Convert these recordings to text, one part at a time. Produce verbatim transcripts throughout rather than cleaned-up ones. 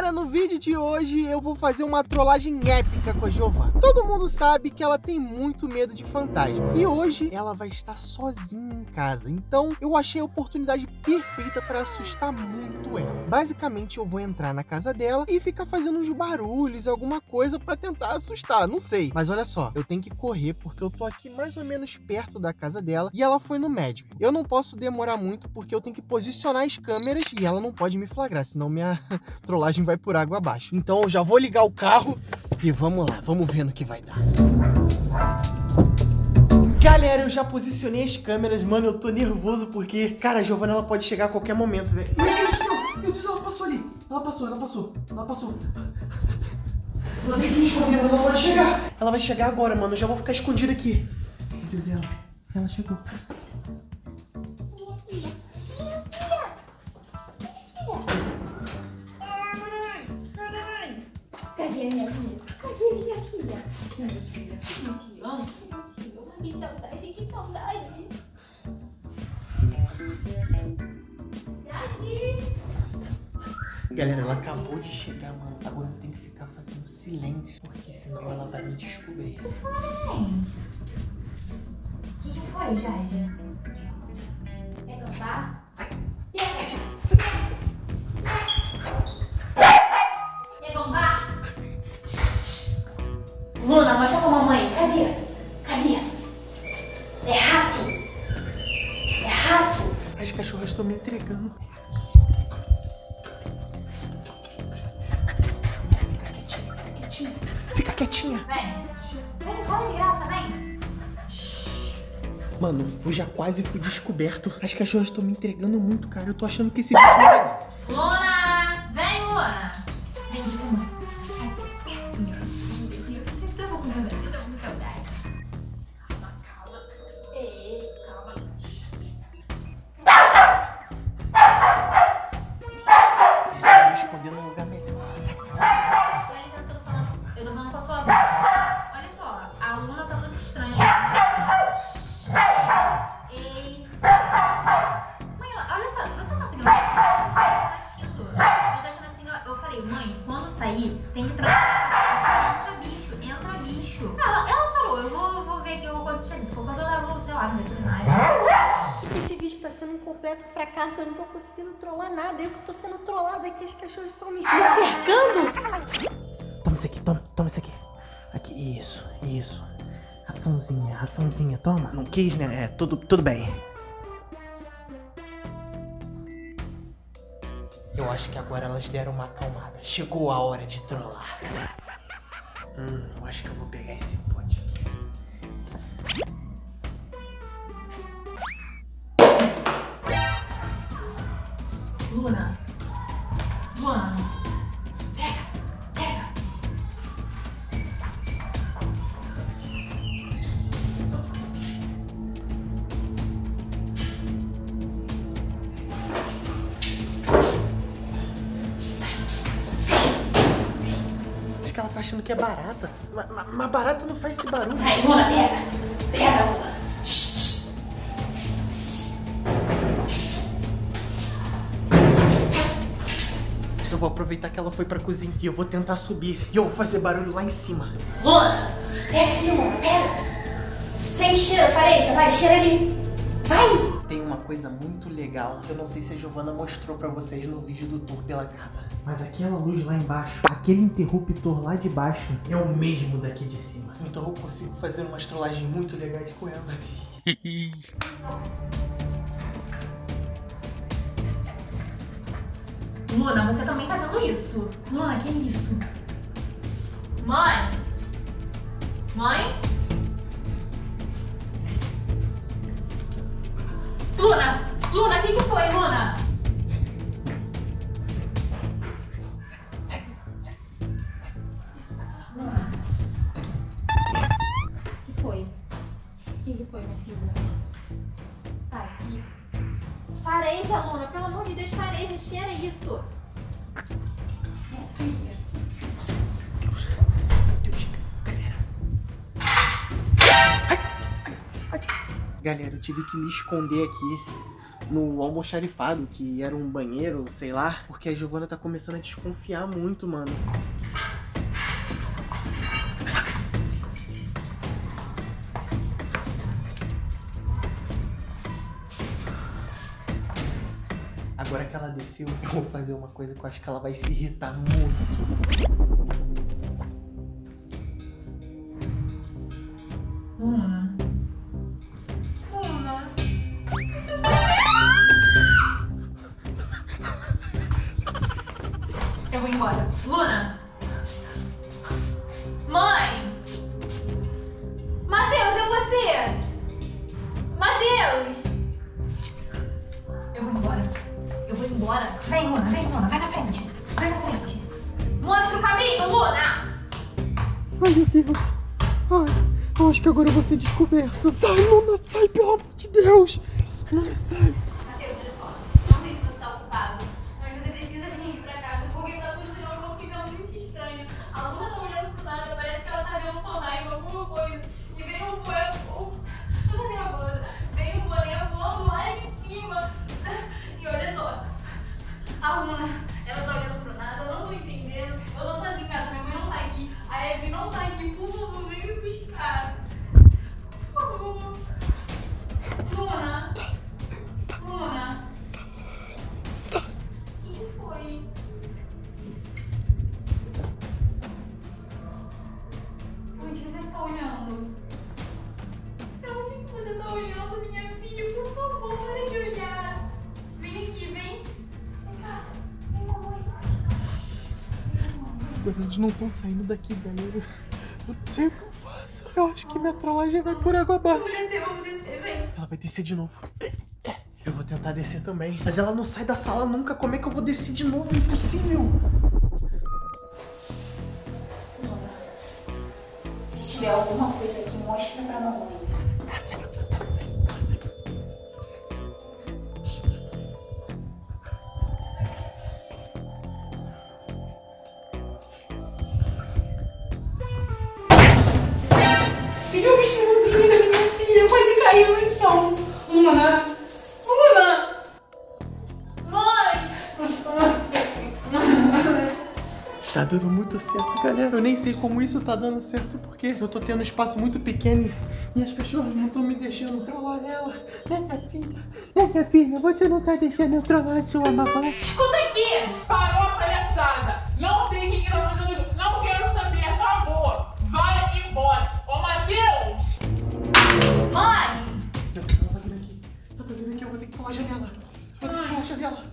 galera, no vídeo de hoje eu vou fazer uma trollagem épica com a Giovana. Todo mundo sabe que ela tem muito medo de fantasma e hoje ela vai estar sozinha em casa, então eu achei a oportunidade perfeita para assustar muito ela. Basicamente eu vou entrar na casa dela e ficar fazendo uns barulhos, alguma coisa para tentar assustar, não sei. Mas olha só, eu tenho que correr porque eu tô aqui mais ou menos perto da casa dela e ela foi no médico. Eu não posso demorar muito porque eu tenho que posicionar as câmeras e ela não pode me flagrar, senão minha trollagem vai por água abaixo. Então eu já vou ligar o carro e vamos lá, vamos ver no que vai dar. Galera, eu já posicionei as câmeras, mano, eu tô nervoso porque, cara, a Giovana ela pode chegar a qualquer momento, velho. Meu Deus do céu, meu Deus, ela passou ali. Ela passou, ela passou, ela passou. Ela tem que me esconder, ela vai chegar. Ela vai chegar agora, mano, eu já vou ficar escondido aqui. Meu Deus, ela, ela chegou. Cadê minha filha? Cadê minha filha? Minha filha. Mentirão? Que saudade, que saudade. Daddy. Galera, ela acabou de chegar, mano. Agora eu tenho que ficar fazendo silêncio, porque senão ela vai me descobrir. O que foi, neném? O que foi, Jaja? Quer cantar? Sai! Sai! Luna, mostra pra mamãe. Cadê? Cadê? É rato. É rato. As cachorras estão me entregando. Fica quietinha, fica quietinha. Fica quietinha. Vem. Vem, fala de graça, vem. Mano, eu já quase fui descoberto. As cachorras estão me entregando muito, cara. Eu tô achando que esse vídeo não vai dar. Luna! Vem, Luna. Vem, Luna. Mãe, quando sair, tem que entrar. Entra bicho, entra bicho. Ela, ela parou, eu vou, vou ver aqui o quanto tinha disso. Qualquer coisa eu vou, sei lá, no veterinário. Esse vídeo tá sendo um completo fracasso, eu não tô conseguindo trollar nada. Eu que tô sendo trollada aqui, as cachorras estão me, me cercando. Toma isso aqui, toma, toma isso aqui. Aqui, isso, isso. Raçãozinha, raçãozinha, toma. Não quis, né? É, tudo, tudo bem. Eu acho que agora elas deram uma acalmada. Chegou a hora de trollar. Hum, eu acho que eu vou pegar esse pote aqui. Luna. Luna. Pega, pega. Acho que ela tá achando que é barata. Mas, mas, mas barata não faz esse barulho. Vai, Luna, pega. Pega, Luna. Eu vou aproveitar que ela foi pra cozinha e eu vou tentar subir. E eu vou fazer barulho lá em cima. Luna, pega aqui, Luna, pega. Sente cheiro, fareja, vai, cheira ali. Vai. Tem uma coisa muito legal que eu não sei se a Giovana mostrou pra vocês no vídeo do tour pela casa. Mas aquela luz lá embaixo, aquele interruptor lá de baixo, é o mesmo daqui de cima. Então eu consigo fazer umas trollagens muito legais com ela. Luna, você também tá vendo isso? Luna, que isso? Mãe? Mãe? Luna! Luna, o que que foi, Luna? Sai, sai, sai. Isso. Luna. O que foi? O que que foi, minha filha? Tá aqui. Fareja, Luna, pelo amor de Deus, fareja, cheira isso. Minha filha. Meu Deus, galera. Ai, ai, ai. Galera, eu tive que me esconder aqui no almoxarifado, que era um banheiro, sei lá, porque a Giovana tá começando a desconfiar muito, mano. Agora que ela desceu, eu vou fazer uma coisa que eu acho que ela vai se irritar muito. Luna. Luna. Eu vou embora. Luna. Mãe. Matheus, é você. Matheus. Eu vou embora. Eu vou embora. Vem, Luna, vem, Luna. Vai na frente. Vai na frente. Mostra o caminho, Luna. Ai, meu Deus. Ai. Eu acho que agora eu vou ser descoberto. Sai, Luna, sai, pelo amor de Deus. Luna, sai. Matheus, olha só. Não sei se você tá ocupado, mas você precisa vir pra casa, porque tá acontecendo alguma coisa muito estranha. A Luna tá olhando pro nada, parece que ela tá vendo Fortnite, alguma coisa. E vem um voando. Eu tô nervosa. Vem um boneco voando lá de cima. E olha só. A Luna, ela tá olhando pro nada, eu não tô entendendo. Eu tô sozinha em casa, minha mãe não tá aqui. A Eve não tá aqui, por favor, vem me buscar. Por favor. Luna. Luna. O que foi? Onde que você tá olhando? Pra onde que você tá olhando, minha filha? Por favor, para de olhar. Vem aqui, vem. Vem cá. Vem, mamãe. Eles não estão saindo daqui, galera. Eu não sei o que eu faço. Eu acho que minha trollagem vai por água abaixo. Vamos descer, vamos descer, vem. Ela vai descer de novo. Eu vou tentar descer também. Mas ela não sai da sala nunca. Como é que eu vou descer de novo? Impossível. Luna, se tiver alguma coisa aqui, mostra pra mamãe. Tem um bichinho da minha filha, quase caiu no chão. Luna! Luna! Mãe! Tá dando muito certo, galera. Eu nem sei como isso tá dando certo, porque eu tô tendo um espaço muito pequeno e as cachorras não estão me deixando trollar ela. Né, minha filha? Né, minha filha? Você não tá deixando eu trollar sua mamãe? Escuta aqui! Parou a palhaçada! Não sei o que que tá fazendo, não quero saber, acabou! Vai embora! Ô, Matheus! Mãe! Meu Deus, ela tá vindo aqui. Ela tá vindo aqui, eu vou ter que pular a janela. Eu vou ter que pular a janela.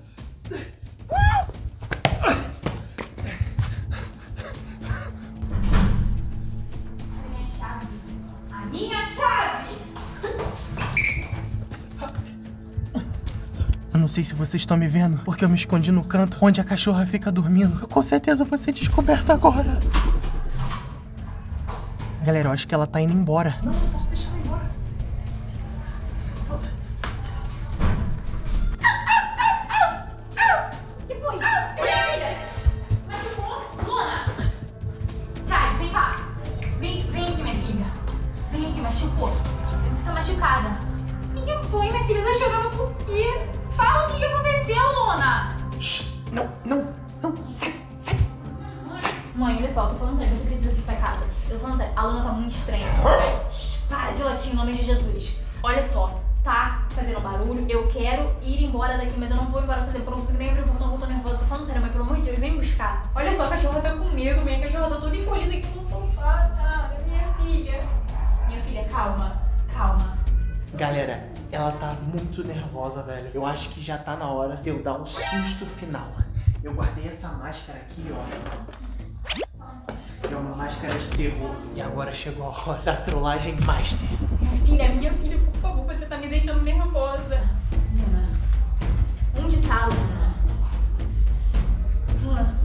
A minha chave! A minha chave! Eu não sei se vocês estão me vendo, porque eu me escondi no canto onde a cachorra fica dormindo. Eu com certeza vou ser descoberta agora. Galera, eu acho que ela tá indo embora. Não, não posso deixar ela embora. O que foi? Filha! Machucou? Luna! Jade, vem cá! Vem, vem aqui, minha filha. Vem aqui, machucou. Você tá machucada. O que foi, minha filha? Tá chorando por quê? Fala o que que aconteceu, Luna! Shhh, não, não, não, sai, sai. Mãe, olha só, eu tô falando sério, você precisa ir pra casa. Eu tô falando sério, a Luna tá muito estranha. Vai, shh, para de latir em nome de Jesus. Olha só, tá fazendo barulho, eu quero ir embora daqui, mas eu não vou embora sozinha, porque eu não consigo nem abrir o portão, eu tô nervosa. Tô falando sério, mãe, pelo amor de Deus, vem me buscar. Olha só, a cachorra tá com medo, minha cachorra tá toda encolhida aqui no sofá, cara, minha filha. Minha filha, calma, calma. Galera, ela tá muito nervosa, velho. Eu acho que já tá na hora de eu dar um susto final. Eu guardei essa máscara aqui, ó. É uma máscara de terror. E agora chegou a hora da trollagem master. Minha filha, minha filha, por favor, você tá me deixando nervosa. Luna, onde tá, Luna? Luna.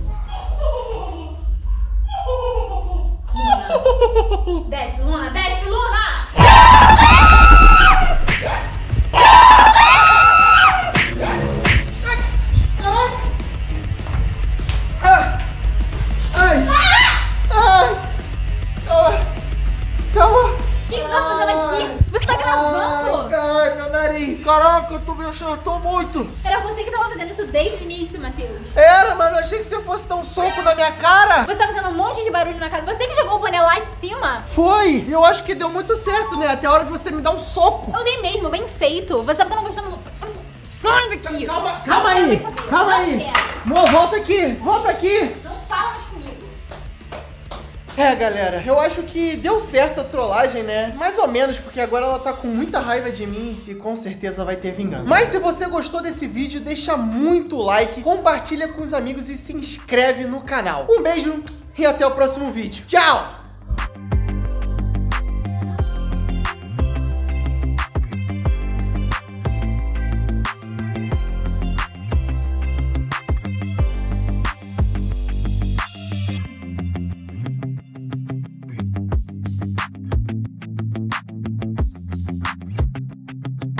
Luna. Desce, Luna, desce, Luna! Caraca, eu tô meio Eu tô muito. Era você que tava fazendo isso desde o início, Matheus. Era, mano, eu achei que você fosse dar um soco na minha cara. Você tá fazendo um monte de barulho na casa. Você que jogou o boné lá de cima. Foi, eu acho que deu muito certo, né? Até a hora de você me dar um soco. Eu dei mesmo, bem feito. Você tá gostando do... Sai daqui. Calma, calma aí, calma aí. Mo, volta aqui, volta aqui. Não fala mais comigo. É, galera, eu acho que deu certo a trollagem, né? Mais ou menos, porque agora ela tá com muita raiva de mim e com certeza vai ter vingança. Mas se você gostou desse vídeo, deixa muito like, compartilha com os amigos e se inscreve no canal. Um beijo e até o próximo vídeo. Tchau!